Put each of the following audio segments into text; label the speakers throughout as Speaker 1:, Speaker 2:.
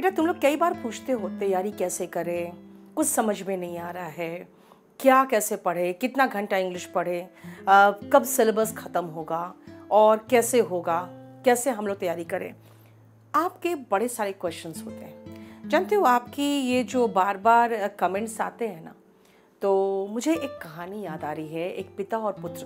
Speaker 1: बेटा तुम लोग कई बार पूछते हो तैयारी कैसे करें, कुछ समझ में नहीं आ रहा है, क्या कैसे पढ़े, कितना घंटा इंग्लिश पढ़े, कब सिलेबस ख़त्म होगा और कैसे होगा, कैसे हम लोग तैयारी करें। आपके बड़े सारे क्वेश्चंस होते हैं। जानते हो आपकी ये जो बार बार कमेंट्स आते हैं ना, तो मुझे एक कहानी याद आ रही है, एक पिता और पुत्र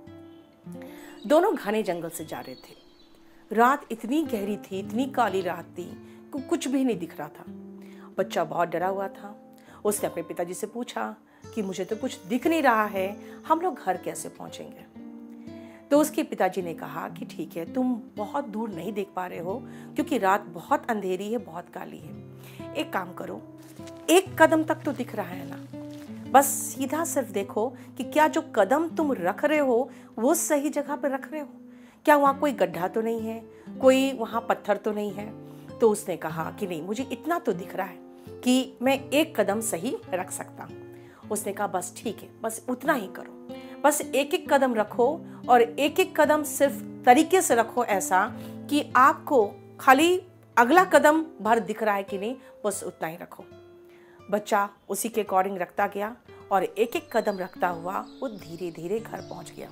Speaker 1: की। दोनों घने जंगल से जा रहे थे। रात इतनी गहरी थी, इतनी काली रात थी, कुछ भी नहीं दिख रहा था। बच्चा बहुत डरा हुआ था। उसने अपने पिताजी से पूछा कि मुझे तो कुछ दिख नहीं रहा है, हम लोग घर कैसे पहुंचेंगे। तो उसके पिताजी ने कहा कि ठीक है, तुम बहुत दूर नहीं देख पा रहे हो क्योंकि रात बहुत अंधेरी है, बहुत काली है। एक काम करो, एक कदम तक तो दिख रहा है ना, बस सीधा सिर्फ देखो कि क्या जो कदम तुम रख रहे हो वो सही जगह पर रख रहे हो, क्या वहाँ कोई गड्ढा तो नहीं है, कोई वहाँ पत्थर तो नहीं है। तो उसने कहा कि नहीं, मुझे इतना तो दिख रहा है कि मैं एक कदम सही रख सकता हूँ। उसने कहा बस ठीक है, बस उतना ही करो, बस एक एक कदम रखो और एक एक कदम सिर्फ तरीके से रखो ऐसा कि आपको खाली अगला कदम भर दिख रहा है कि नहीं, बस उतना ही रखो। बच्चा उसी के अकॉर्डिंग रखता गया और एक एक कदम रखता हुआ वो धीरे धीरे घर पहुंच गया।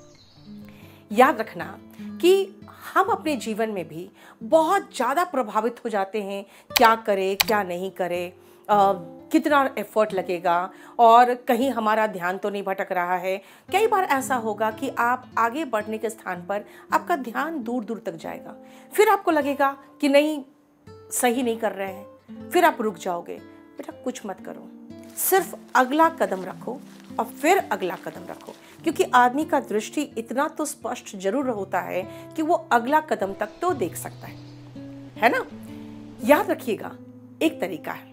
Speaker 1: याद रखना कि हम अपने जीवन में भी बहुत ज़्यादा प्रभावित हो जाते हैं, क्या करें क्या नहीं करें, कितना एफर्ट लगेगा और कहीं हमारा ध्यान तो नहीं भटक रहा है। कई बार ऐसा होगा कि आप आगे बढ़ने के स्थान पर आपका ध्यान दूर दूर तक जाएगा, फिर आपको लगेगा कि नहीं सही नहीं कर रहे हैं, फिर आप रुक जाओगे। बेटा कुछ मत करो, सिर्फ अगला कदम रखो और फिर अगला कदम रखो, क्योंकि आदमी का दृष्टि इतना तो स्पष्ट जरूर होता है कि वो अगला कदम तक तो देख सकता है ना। याद रखिएगा, एक तरीका है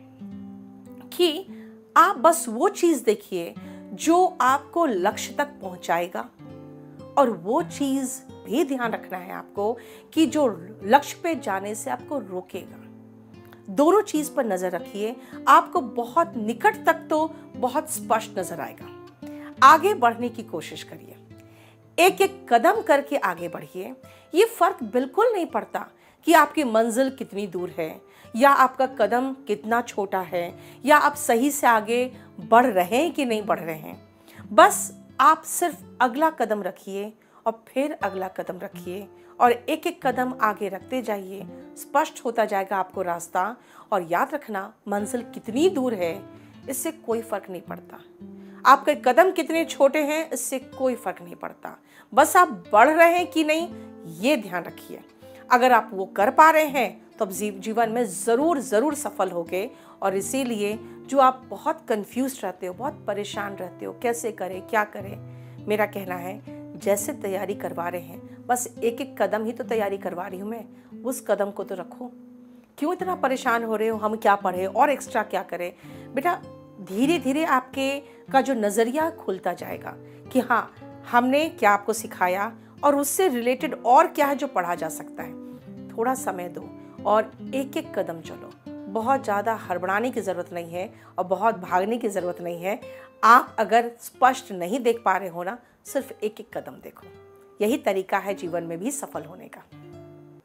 Speaker 1: कि आप बस वो चीज देखिए जो आपको लक्ष्य तक पहुंचाएगा, और वो चीज भी ध्यान रखना है आपको कि जो लक्ष्य पे जाने से आपको रोकेगा। दोनों चीज पर नजर रखिए, आपको बहुत निकट तक तो बहुत स्पष्ट नजर आएगा। आगे बढ़ने की कोशिश करिए, एक एक कदम करके आगे बढ़िए। ये फर्क बिल्कुल नहीं पड़ता कि आपकी मंजिल कितनी दूर है या आपका कदम कितना छोटा है या आप सही से आगे बढ़ रहे हैं कि नहीं बढ़ रहे हैं। बस आप सिर्फ अगला कदम रखिए और फिर अगला कदम रखिए और एक एक कदम आगे रखते जाइए। स्पष्ट होता जाएगा आपको रास्ता। और याद रखना, मंजिल कितनी दूर है इससे कोई फर्क नहीं पड़ता, आपके कदम कितने छोटे हैं इससे कोई फर्क नहीं पड़ता, बस आप बढ़ रहे हैं कि नहीं ये ध्यान रखिए। अगर आप वो कर पा रहे हैं तो अब जीवन में ज़रूर ज़रूर सफल होगे। और इसीलिए जो आप बहुत कंफ्यूज रहते हो, बहुत परेशान रहते हो, कैसे करें क्या करें, मेरा कहना है जैसे तैयारी करवा रहे हैं बस एक एक कदम ही तो तैयारी करवा रही हूँ मैं, उस कदम को तो रखो। क्यों इतना परेशान हो रहे हो, हम क्या पढ़े और एक्स्ट्रा क्या करें। बेटा धीरे धीरे आपके का जो नज़रिया खुलता जाएगा कि हाँ हमने क्या आपको सिखाया और उससे रिलेटेड और क्या है जो पढ़ा जा सकता है। थोड़ा समय दो और एक एक कदम चलो, बहुत ज़्यादा हड़बड़ाने की ज़रूरत नहीं है और बहुत भागने की ज़रूरत नहीं है। आप अगर स्पष्ट नहीं देख पा रहे हो ना, सिर्फ एक एक कदम देखो। यही तरीका है जीवन में भी सफल होने का।